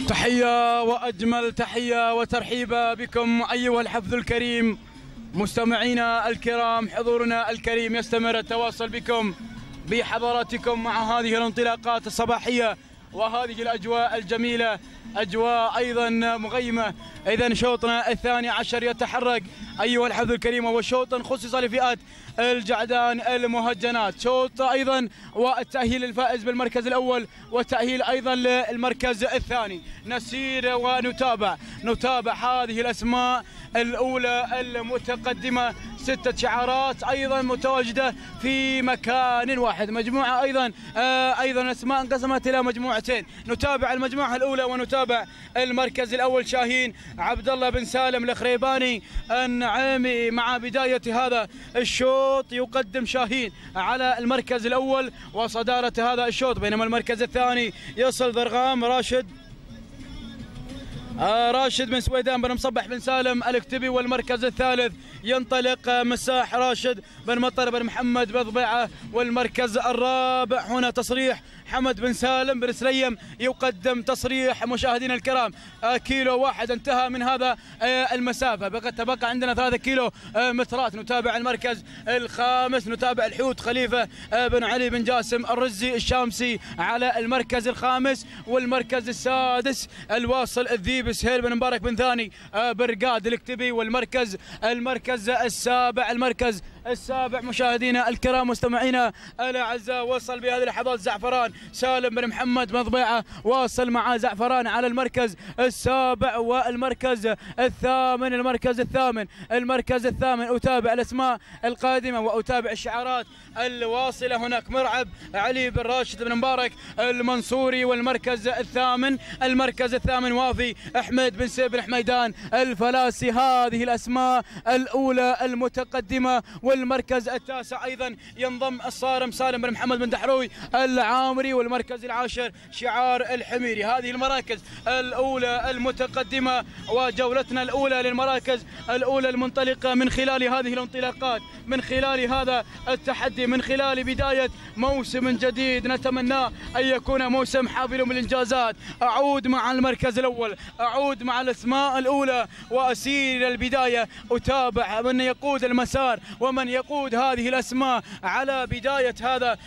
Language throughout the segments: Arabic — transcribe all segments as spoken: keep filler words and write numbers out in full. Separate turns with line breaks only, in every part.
تحية وأجمل تحية وترحيبا بكم أيها الحفظ الكريم مستمعينا الكرام. حضورنا الكريم يستمر التواصل بكم بحضراتكم مع هذه الانطلاقات الصباحية وهذه الأجواء الجميلة، أجواء أيضا مغيمة. إذا شوطنا الثاني عشر يتحرك أيها الحفظ الكريم، وهو شوط خصص لفئات الجعدان المهجنات، شوط أيضا والتأهيل الفائز بالمركز الأول والتأهيل أيضا للمركز الثاني. نسير ونتابع نتابع هذه الأسماء الأولى المتقدمة، ستة شعارات أيضا متواجدة في مكان واحد، مجموعة أيضا آه أيضا أسماء انقسمت إلى مجموعتين. نتابع المجموعة الأولى ونتابع المركز الأول. شاهين عبد الله بن سالم الخريباني النعيمي مع بداية هذا الشوط يقدم شاهين على المركز الأول وصدارة هذا الشوط، بينما المركز الثاني يصل ضرغام راشد آه راشد بن سويدان بن مصبح بن سالم الكتبي، والمركز الثالث ينطلق مساح راشد بن مطر بن محمد بضبيعه، والمركز الرابع هنا تصريح حمد بن سالم بن سليم يقدم تصريح. مشاهدينا الكرام آه كيلو واحد انتهى من هذا آه المسافة، بقى تبقى عندنا ثلاثة كيلو آه مترات. نتابع المركز الخامس، نتابع الحوت خليفة آه بن علي بن جاسم الرزي الشامسي على المركز الخامس، والمركز السادس الواصل الذيب سهيل بن مبارك بن ثاني آه برقاد الكتبي، والمركز المركز السابع المركز السابع مشاهدينا الكرام مستمعينا الاعزاء وصل بهذه اللحظات زعفران سالم بن محمد مضبيعه، واصل مع زعفران على المركز السابع والمركز الثامن المركز الثامن المركز الثامن. اتابع الاسماء القادمه واتابع الشعارات الواصله. هناك مرعب علي بن راشد بن مبارك المنصوري، والمركز الثامن المركز الثامن وافي احمد بن سيف بن حميدان الفلاسي. هذه الاسماء الاولى المتقدمه. والمركز التاسع ايضا ينضم الصارم سالم بن محمد بن دحروي العامري، والمركز العاشر شعار الحميري. هذه المراكز الاولى المتقدمه وجولتنا الاولى للمراكز الاولى المنطلقه من خلال هذه الانطلاقات، من خلال هذا التحدي، من خلال بدايه موسم جديد نتمناه ان يكون موسم حافل بالانجازات. اعود مع المركز الاول، اعود مع الاسماء الاولى واسير الى البدايه، اتابع من يقود المسار ومن يقود هذه الأسماء على بداية هذا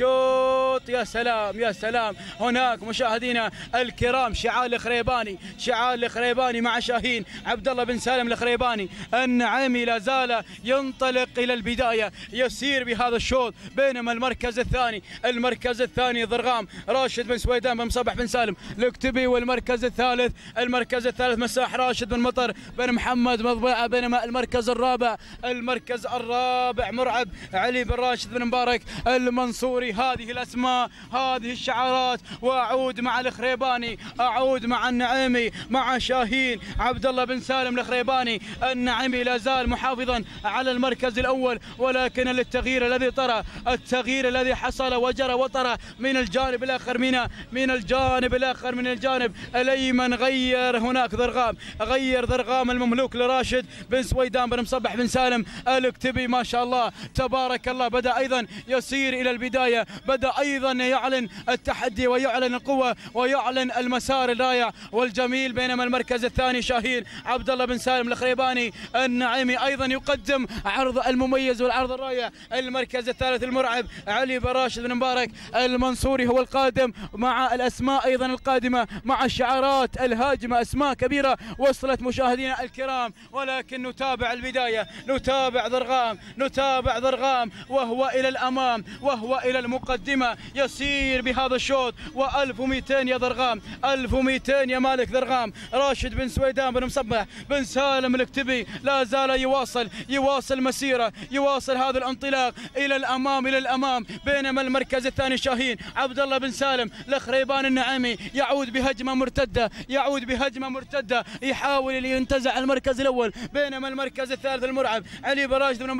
الشوط. يا سلام يا سلام، هناك مشاهدينا الكرام شعار الخريباني، شعار الخريباني مع شاهين عبد الله بن سالم الخريباني النعيمي لا زال ينطلق إلى البداية، يسير بهذا الشوط، بينما المركز الثاني المركز الثاني ضرغام راشد بن سويدان بن مصبح بن سالم الكتبي، والمركز الثالث المركز الثالث مساح راشد بن مطر بن محمد مضبيعه، بينما المركز الرابع المركز الرابع مرعب علي بن راشد بن مبارك المنصوري. هذه الاسماء هذه الشعارات، واعود مع الخريباني، اعود مع النعيمي مع شاهين عبد الله بن سالم الخريباني النعيمي لا زال محافظا على المركز الاول، ولكن للتغيير الذي طرى، التغيير الذي حصل وجرى وطرى من الجانب الاخر من من الجانب الاخر من الجانب الايمن. غير هناك ضرغام، غير ضرغام المملوك لراشد بن سويدان بن مصبح بن سالم الكتبي. ما شاء الله تبارك الله، بدأ أيضا يسير إلى البداية، بدأ أيضا يعلن التحدي ويعلن القوة ويعلن المسار الرائع والجميل. بينما المركز الثاني شاهين عبد الله بن سالم الخريباني النعيمي أيضا يقدم عرض المميز والعرض الرائع. المركز الثالث المرعب علي بن راشد بن مبارك المنصوري هو القادم مع الأسماء أيضا القادمة مع الشعارات الهاجمة، أسماء كبيرة وصلت مشاهدينا الكرام، ولكن نتابع البداية، نتابع ضرغام نتابع ضرغام وهو إلى الأمام وهو إلى المقدمة، يسير بهذا الشوط. وألف ومئتين يا ضرغام، ألف ومئتين يا مالك ضرغام. راشد بن سويدان بن مصبح بن سالم الكتبي لا زال يواصل يواصل مسيره، يواصل هذا الانطلاق إلى الأمام إلى الأمام. بينما المركز الثاني شاهين عبد الله بن سالم الخريبان النعيمي يعود بهجمة مرتدة، يعود بهجمة مرتدة، يحاول ينتزع المركز الأول. بينما المركز الثالث المرعب علي بن راشد بن مبارك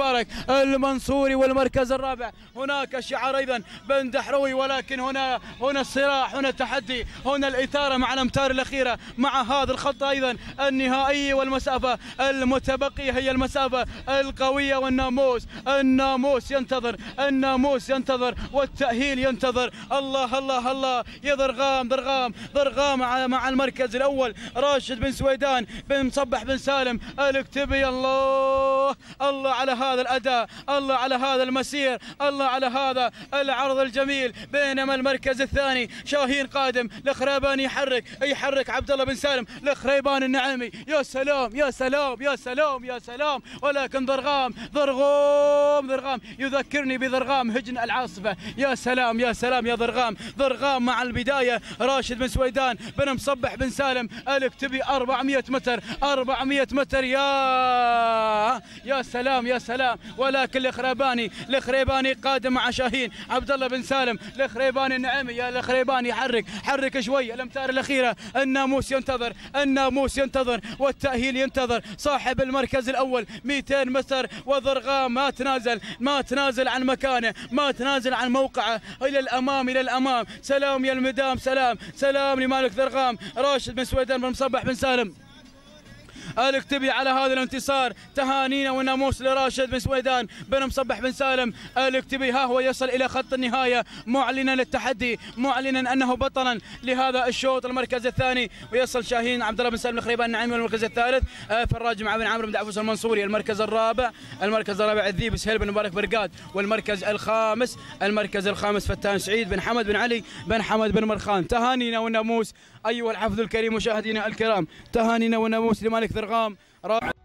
مبارك المنصوري والمركز الرابع. هناك شعار ايضا بن دحروي، ولكن هنا هنا الصراع، هنا التحدي، هنا الاثاره مع الامتار الاخيره، مع هذا الخط ايضا النهائي، والمسافه المتبقيه هي المسافه القويه. والناموس الناموس ينتظر، الناموس ينتظر، والتاهيل ينتظر. الله الله الله يا ضرغام ضرغام ضرغام مع, مع المركز الاول راشد بن سويدان بن مصبح بن سالم الاكتبي. الله الله على هذا الاداء، الله على هذا المسير، الله على هذا العرض الجميل. بينما المركز الثاني شاهين قادم، الخريباني يحرك يحرك عبد الله بن سالم، الخريباني النعيمي. يا سلام يا سلام يا سلام يا سلام، ولكن ضرغام ضرغام ضرغام يذكرني بضرغام هجن العاصفه. يا سلام يا سلام يا ضرغام ضرغام مع البدايه راشد بن سويدان بن مصبح بن سالم الاكتبي. أربعمئة متر أربعمئة متر، يا يا سلام يا سلام. ولكن الخريباني الخريباني قادم مع شاهين عبد الله بن سالم، الخريباني النعيمي. يا الخريباني حرك حرك شوي. الامتار الاخيره، الناموس ينتظر، الناموس ينتظر، والتاهيل ينتظر. صاحب المركز الاول مئتين متر، وضرغام ما تنازل ما تنازل عن مكانه، ما تنازل عن موقعه. الى الامام الى الامام. سلام يا المدام، سلام سلام لمالك ضرغام راشد بن سويدان بن مصبح بن سالم الاكتبي على هذا الانتصار. تهانينا والناموس لراشد بن سويدان بن مصبح بن سالم الاكتبي. ها هو يصل الى خط النهايه، معلنا للتحدي، معلنا انه بطلا لهذا الشوط المركز الثاني. ويصل شاهين عبد الله بن سالم الخريباني النعيمي المركز الثالث. فراج مع بن عمرو بن دعفوس المنصوري المركز الرابع. المركز الرابع الذيب سهيل بن مبارك برقاد. والمركز الخامس المركز الخامس فتان سعيد بن حمد بن علي بن حمد بن مرخان. تهانينا والناموس ايها الحفظ الكريم مشاهدينا الكرام، تهانينا والناموس لمالك ضرغام.